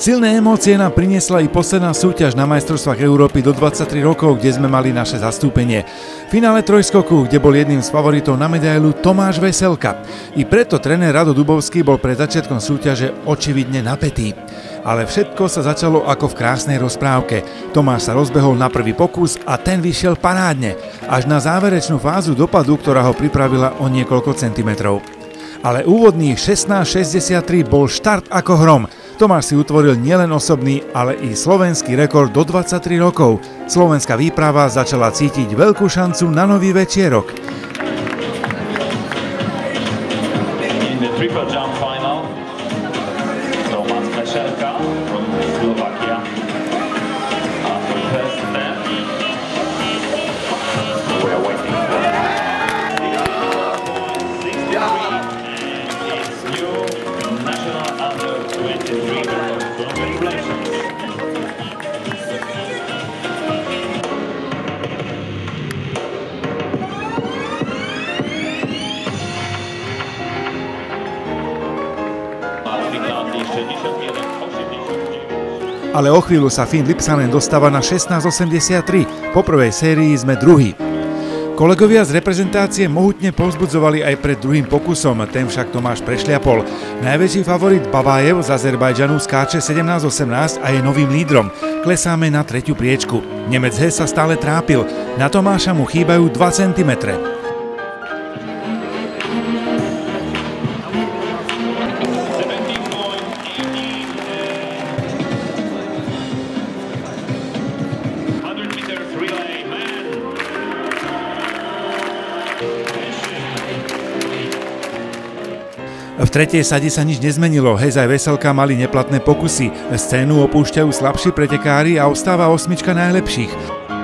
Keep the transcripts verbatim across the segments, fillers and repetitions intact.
Silné emócie nám priniesla i posledná súťaž na majstrovstvách Európy do dvadsaťtri rokov, kde sme mali naše zastúpenie. V finále trojskoku, kde bol jedným z favoritov na medailu Tomáš Veselka. I preto tréner Rado Dubovský bol pred začiatkom súťaže očividne napätý. Ale všetko sa začalo ako v krásnej rozprávke. Tomáš sa rozbehol na prvý pokus a ten vyšiel parádne. Až na záverečnú fázu dopadu, ktorá ho pripravila o niekoľko centimetrov. Ale úvodný šestnásť šesťdesiattri bol štart ako hrom. Tomáš si utvoril nielen osobný, ale i slovenský rekord do dvadsaťtri rokov. Slovenská výprava začala cítiť veľkú šancu na nový večierok. Ale o chvíľu sa Finn Lipsanen dostáva na šestnásť osemdesiattri. Po prvej sérii sme druhý. Kolegovia z reprezentácie mohutne povzbudzovali aj pred druhým pokusom, ten však Tomáš prešliapol. Najväčší favorit Babajev z Azerbajdžanu skáče sedemnásť osemnásť a je novým lídrom. Klesáme na tretiu priečku. Nemec Hess sa stále trápil. Na Tomáša mu chýbajú dva centimetre. V tretej sade sa nič nezmenilo, Hess aj Veselka mali neplatné pokusy. Scénu opúšťajú slabší pretekári a ostáva osmička najlepších.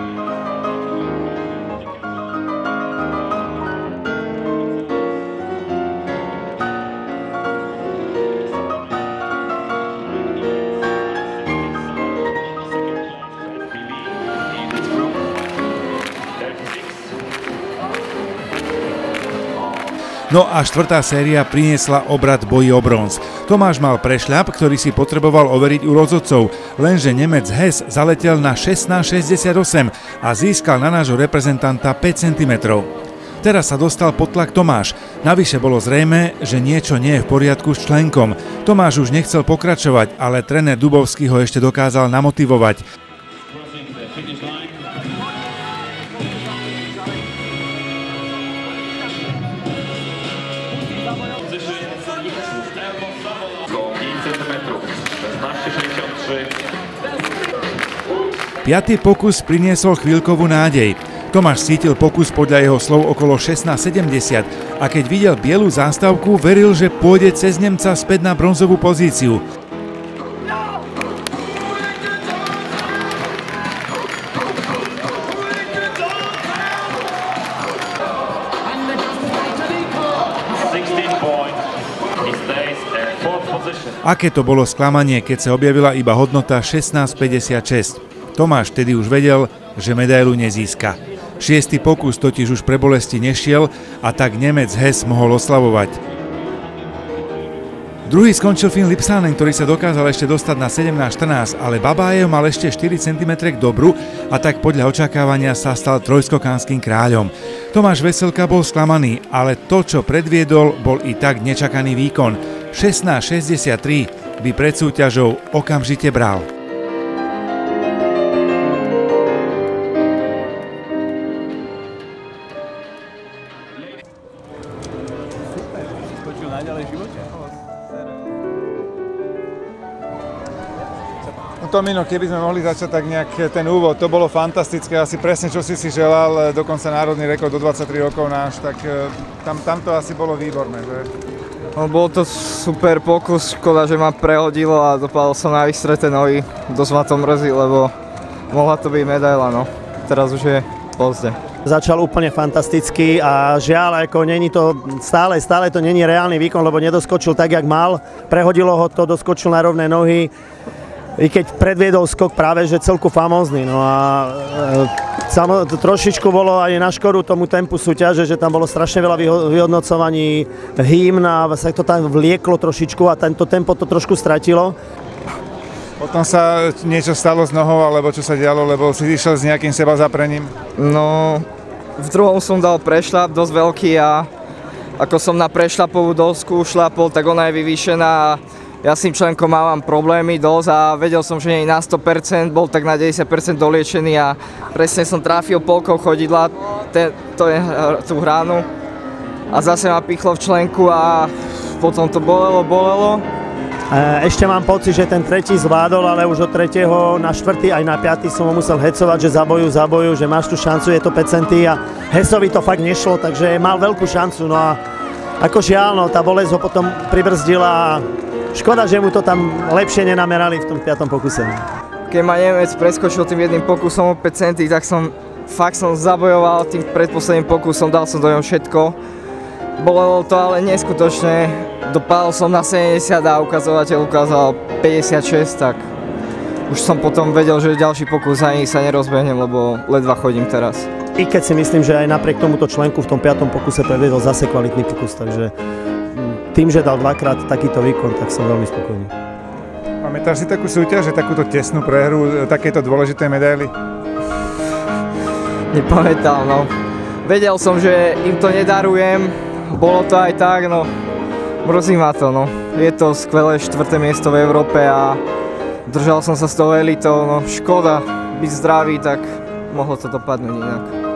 No a štvrtá séria priniesla obrat boji o bronz. Tomáš mal prešľap, ktorý si potreboval overiť u rozhodcov, lenže Nemec Hess zaletel na šestnásť šesťdesiatosem a získal na nášho reprezentanta päť centimetrov. Teraz sa dostal pod tlak Tomáš. Navyše bolo zrejmé, že niečo nie je v poriadku s členkom. Tomáš už nechcel pokračovať, ale tréner Dubovský ho ešte dokázal namotivovať. Piatý pokus priniesol chvíľkovú nádej. Tomáš cítil pokus podľa jeho slov okolo šestnásť sedemdesiat a keď videl bielu zástavku, veril, že pôjde cez Nemca späť na bronzovú pozíciu. Aké to bolo sklamanie, keď sa objavila iba hodnota šestnásť päťdesiatšesť. Tomáš tedy už vedel, že medailu nezíska. Šiestý pokus totiž už pre bolesti nešiel a tak Nemec Hess mohol oslavovať. Druhý skončil Finn Lipsanen, ktorý sa dokázal ešte dostať na sedemnásť štrnásť, ale Babajev mal ešte štyri centimetre k dobru a tak podľa očakávania sa stal trojskokánskym kráľom. Tomáš Veselka bol sklamaný, ale to, čo predviedol, bol i tak nečakaný výkon. šestnásť šesťdesiattri by pred súťažou okamžite bral. Tomino, keby sme mohli začať tak nejak ten úvod, to bolo fantastické, asi presne čo si si želal, dokonca národný rekord do dvadsaťtri rokov náš, tak tam, tam to asi bolo výborné, že? No, bol to super pokus, škoda, že ma prehodilo a dopadol som na vystreté nohy, dosť ma to mrzí, lebo mohla to byť medaila, no, teraz už je pozde. Začal úplne fantasticky a žiaľ, ako není to stále, stále to není reálny výkon, lebo nedoskočil tak, jak mal, prehodilo ho to, doskočil na rovné nohy. I keď predviedol skok práve, že celku famózny. No a e, samo, trošičku bolo aj na škodu tomu tempu súťaže, že tam bolo strašne veľa vyhodnocovaní hymn a sa to tam vlieklo trošičku a tento tempo to trošku stratilo. Potom sa niečo stalo s nohou, alebo čo sa dialo, lebo si išiel s nejakým seba zaprením? No, v druhom som dal prešľap dosť veľký a ako som na prešľapovú dosku šľapol, tak ona je vyvýšená a ja s tým členkom mám problémy dosť a vedel som, že nie je na sto percent, bol tak na deväťdesiat percent doliečený a presne som trafil polkou chodidla ten, to je, tú hránu a zase ma pichlo v členku a potom to bolelo, bolelo. Ešte mám pocit, že ten tretí zvládol, ale už od tretieho na štvrtý aj na piatý som ho musel hecovať, že zaboju, zaboju, že máš tu šancu, je to päť centí a Hesovi to fakt nešlo, takže mal veľkú šancu. No a ako žiaľ, no, tá bolesť ho potom pribrzdila a škoda, že mu to tam lepšie nenamerali v tom piatom pokuse. Keď ma Nemec preskočil tým jedným pokusom o päť centí, tak som fakt som zabojoval tým predposledným pokusom, dal som do ňom všetko. Bolelo to ale neskutočne, dopadol som na sedemdesiat a ukazovateľ ukázal päťdesiatšesť, tak už som potom vedel, že ďalší pokus ani sa nerozbehnem, lebo ledva chodím teraz. I keď si myslím, že aj napriek tomuto členku v tom piatom pokuse predvedol zase kvalitný pokus, takže tým, že dal dvakrát takýto výkon, tak som veľmi spokojný. Pamätáš si takú súťaž, že takúto tesnú prehru takéto dôležité medaily? Nepamätám, no. Vedel som, že im to nedarujem, bolo to aj tak, no. Mrzí ma to, no. Je to skvelé štvrté miesto v Európe a držal som sa s tou elitou, no. Škoda byť zdravý, tak mohlo to dopadnúť inak.